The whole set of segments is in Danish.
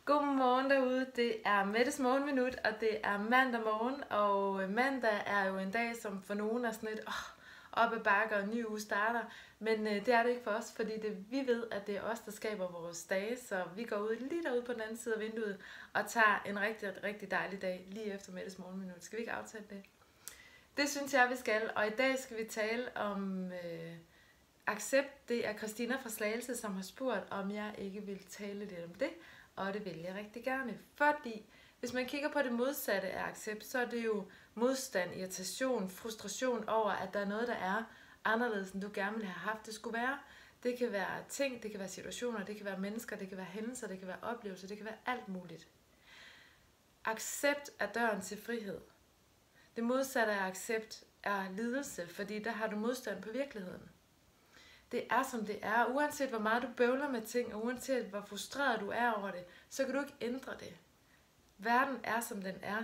Godmorgen derude, det er Mettes Morgenminut, og det er mandag morgen, og mandag er jo en dag, som for nogen er sådan lidt op ad bakke, og en ny uge starter, men det er det ikke for os, fordi vi ved, at det er os, der skaber vores dage, så vi går ud lige derude på den anden side af vinduet, og tager en rigtig, rigtig dejlig dag lige efter Mettes Morgenminut. Skal vi ikke aftale det? Det synes jeg, vi skal, og i dag skal vi tale om accept. Det er Christina fra Slagelse, som har spurgt, om jeg ikke vil tale lidt om det. Og det vil jeg rigtig gerne, fordi hvis man kigger på det modsatte af accept, så er det jo modstand, irritation, frustration over, at der er noget, der er anderledes, end du gerne ville have haft det skulle være. Det kan være ting, det kan være situationer, det kan være mennesker, det kan være hændelser, det kan være oplevelser, det kan være alt muligt. Accept er døren til frihed. Det modsatte af accept er lidelse, fordi der har du modstand på virkeligheden. Det er som det er, uanset hvor meget du bøvler med ting, og uanset hvor frustreret du er over det, så kan du ikke ændre det. Verden er som den er.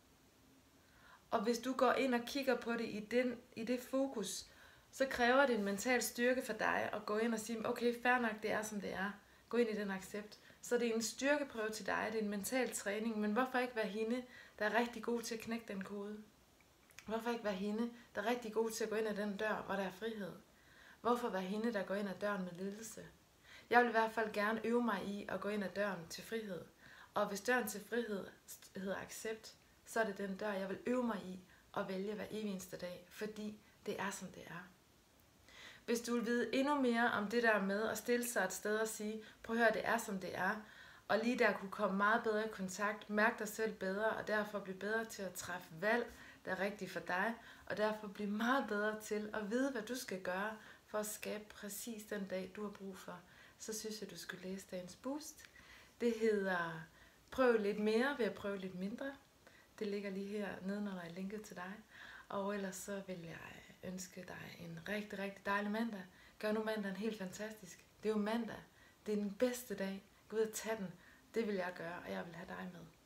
Og hvis du går ind og kigger på det i det fokus, så kræver det en mental styrke for dig at gå ind og sige, okay, fair nok, det er som det er. Gå ind i den accept. Så det er en styrkeprøve til dig, det er en mental træning, men hvorfor ikke være hende, der er rigtig god til at knække den kode? Hvorfor ikke være hende, der er rigtig god til at gå ind ad den dør, hvor der er frihed? Hvorfor være hende, der går ind ad døren med lidelse? Jeg vil i hvert fald gerne øve mig i at gå ind ad døren til frihed. Og hvis døren til frihed hedder accept, så er det den dør, jeg vil øve mig i at vælge hver evig eneste dag, fordi det er som det er. Hvis du vil vide endnu mere om det der med at stille sig et sted og sige, prøv at høre, det er som det er, og lige der kunne komme meget bedre i kontakt, mærke dig selv bedre, og derfor blive bedre til at træffe valg, der er rigtigt for dig, og derfor blive meget bedre til at vide, hvad du skal gøre, for at skabe præcis den dag, du har brug for, så synes jeg, du skulle læse dagens boost. Det hedder Prøv lidt mere ved at prøve lidt mindre. Det ligger lige her nedenunder i linket til dig. Og ellers så vil jeg ønske dig en rigtig, rigtig dejlig mandag. Gør nu mandagen helt fantastisk. Det er jo mandag. Det er den bedste dag. Gå ud og tag den. Det vil jeg gøre, og jeg vil have dig med.